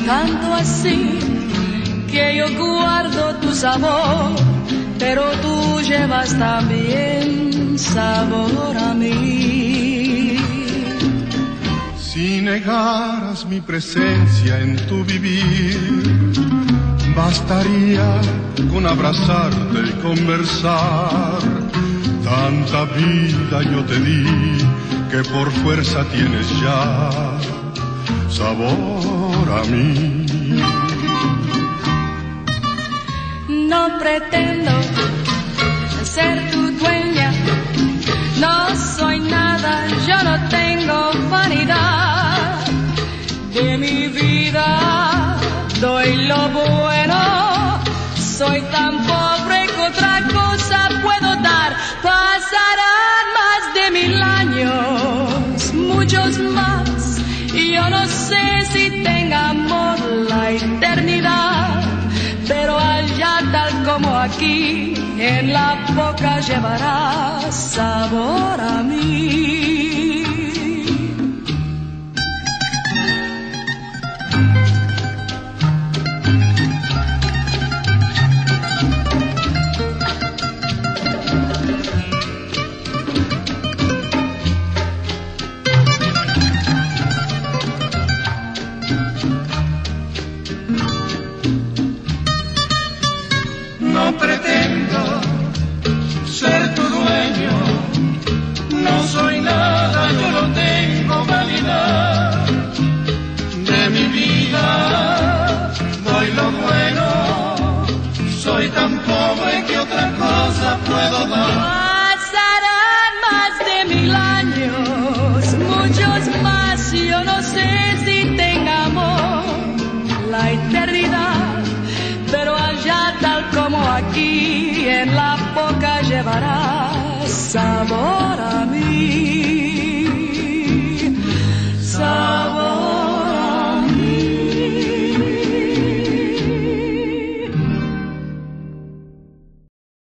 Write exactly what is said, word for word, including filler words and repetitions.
tanto así que yo guardo tu sabor, pero tú llevas también sabor a mí. Si negaras mi presencia en tu vivir, bastaría con abrazarte y conversar. Tanta vida yo te di que por fuerza tienes ya sabor a mí. No pretendo ser tu dueña, no soy nada, yo no tengo vanidad. De mi vida doy lo bueno, soy tan pobre que otra cosa puedo dar. Pasarán más de mil años, muchos más, y yo no sé si tenga amor la eternidad, pero allá tal como aquí, en la boca llevará sabor a mí. No pretendo ser tu dueño, no soy nada, yo no tengo vanidad. De mi vida doy lo bueno, soy tan pobre que otra cosa puedo dar. Pasarán más de mil años, muchos más, yo no sé si tengamos la eternidad, pero allá tal como aquí, en la boca llevará sabor.